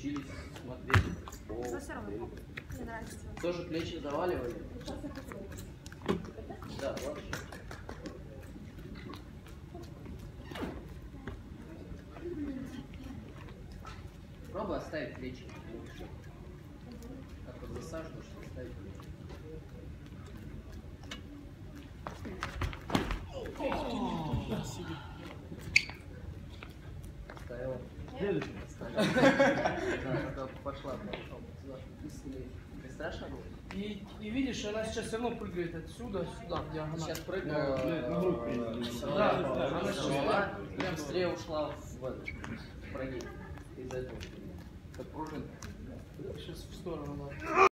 научились смотреть. Но все равно мне нравится. Тоже плечи заваливали? Да, лучше. Пробуй оставить плечи. Как вот засаживаешь, оставить плечи. Оставила. Да, пошла. Не страшно было? И видишь, она сейчас все равно прыгает отсюда сюда, где она. Сейчас прыгнула, она шла, быстрее ушла в прогиб из-за этого. Как пружинка. Сейчас в сторону надо.